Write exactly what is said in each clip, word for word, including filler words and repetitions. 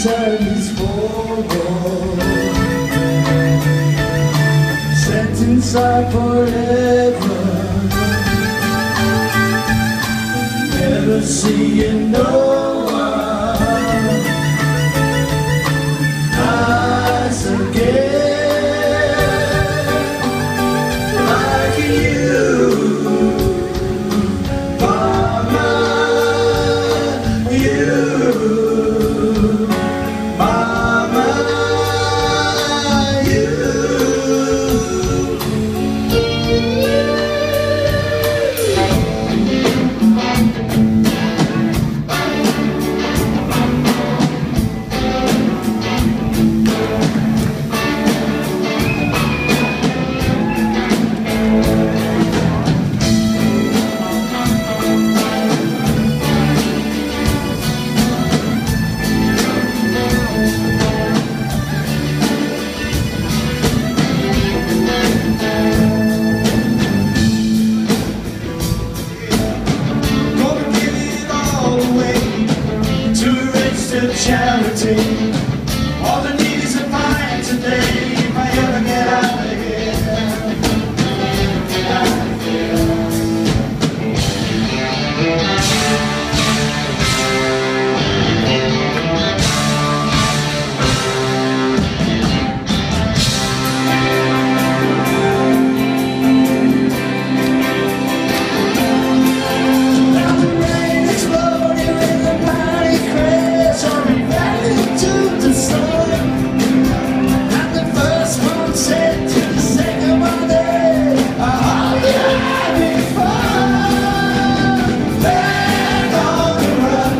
turns forward, set inside forever, never seeing no one rise again like you. Mama, you. Charity, all the needs are mine today. If I ever get out of here, out of here. Now the rain is floating in the party crash. To the sun, and the first one said to the second one, hey, I hope you're having fun. Band on the run,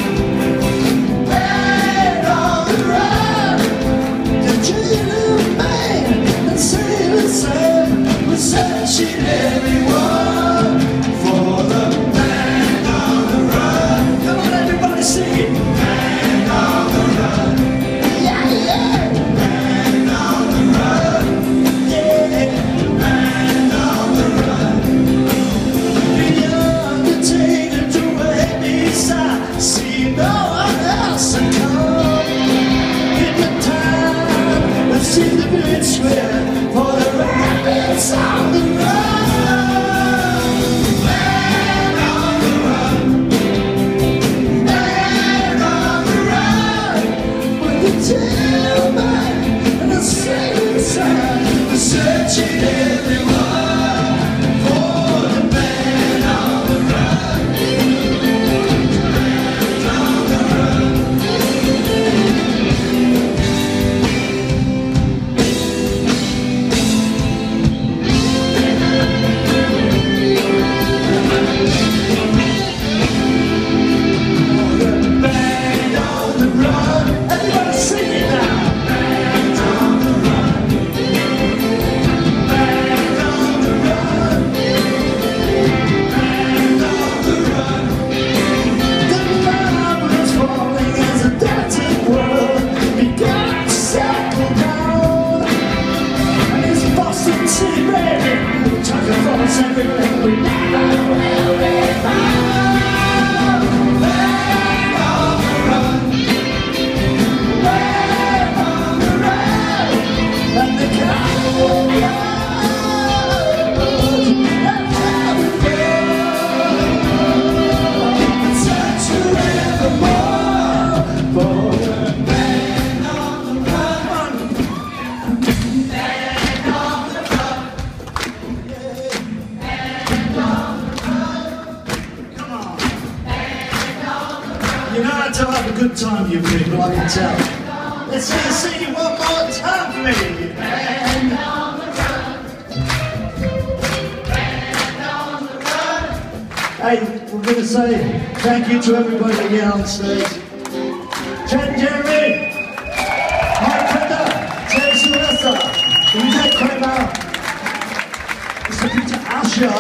band on the run. The little man and sailor Sam was searching everyone for the band on the run. Come on, everybody, sing it. Band on the run. Yeah, yeah. Band on the run. Yeah. Band on the run. The undertaker drew a heavy sigh, see no one else to come. In the town, let's see the village square for the rabbits on the run. Band on the run. Band on the run. With the tailman and the sailor son, we're searching everyone for the band on the run. Band on the run. Band on the run. Everybody sing it now. Band on the run. Band on the run. Band on the run. The marble is falling as a dancing world began to settle down. And it's Boston City ready, talking for us everywhere. We never will be found. Band on the run. Band on the run. And the cowboy and carry on. Search forevermore for the band on the run. Band on the run. Band on the run. Come on. You know how to have a good time, you people, I can tell. Let's see you sing it one more time for me. Band on the run. Band on the run. Hey, we're going to say thank you to everybody here on stage. Jen Jeremy, Mike Pender, Terry Sylvester, Vijay Kramer, Mister Peter Asher.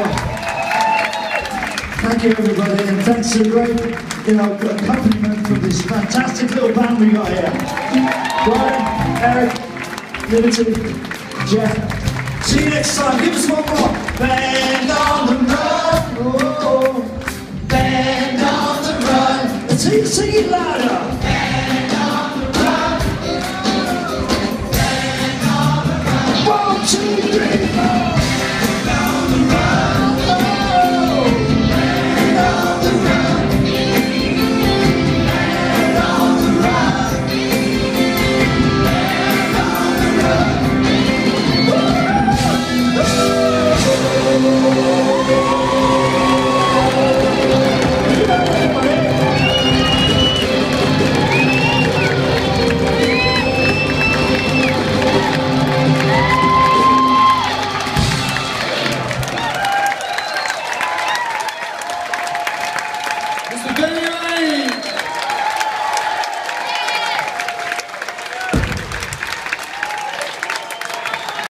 Thank you, everybody, and thanks to the great, you know, accompaniment from this fantastic little band we got here. Brian, Eric, Liberty, Jeff. See you next time. Give us one more. Band on the run. Oh, band on the run. Let's hear you sing it louder. Band on dreamer.